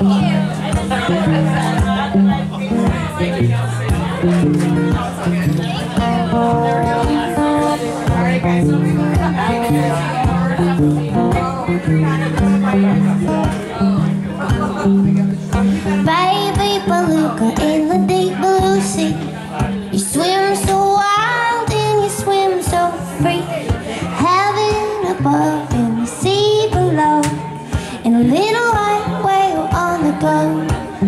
Baby beluga in the deep blue sea, you swim so wild and you swim so free. Heaven above and the sea below, and a little white whale on the go.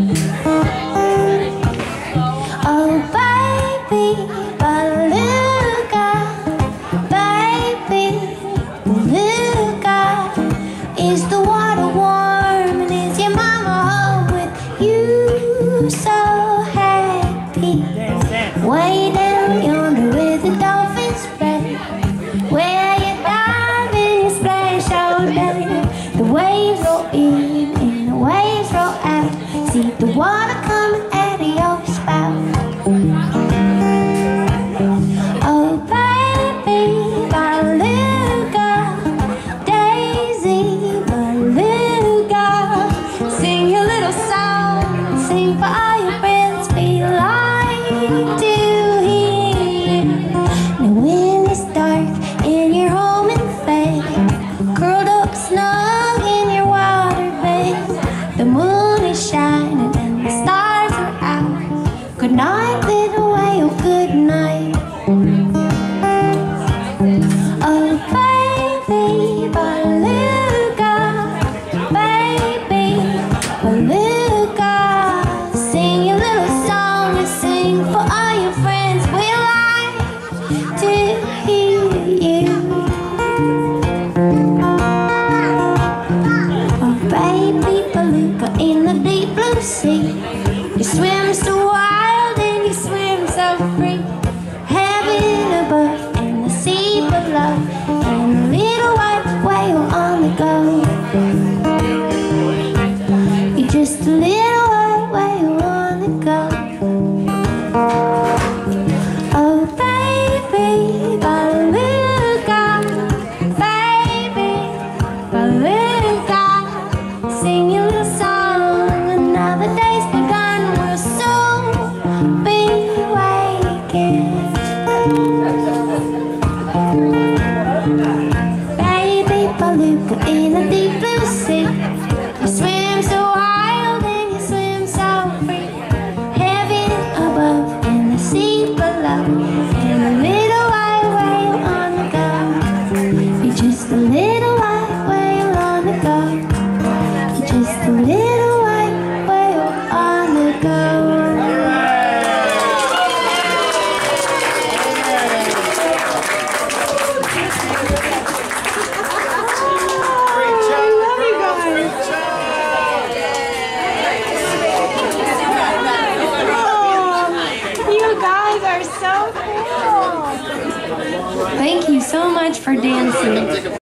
Oh baby beluga, baby beluga, is the water warm and is your mama home with you so happy? Way down yonder where the dolphins play, where you dive and you splash all day. The waves roll in and the waves roll out, see the water coming out of your spout. Oh baby beluga, daisy beluga, sing your little song, sing for all your friends we like to hear. Now when it's dark and you're home in bed, curled up snug in your water bed, the moon is shining and the stars are out. Good night, little whale, good night. Oh baby beluga, baby beluga, sing your little song and sing for all your friends we like to hear you. Oh baby beluga in the deep blue sea, you swim so wild and you swim so free. Heaven above and the sea below, and a little white whale on the go. You're just a little white whale on the go. Oh baby beluga, baby beluga, sing your little song. Another day's begun, we'll soon be waking. Baby beluga in the deep blue sea, you swim so wild and you swim so free. Heaven above and the sea below, and a little white whale on the go. You're just a little white whale on the go. You're just a little white whale on the go. You guys are so cool. Thank you so much for dancing.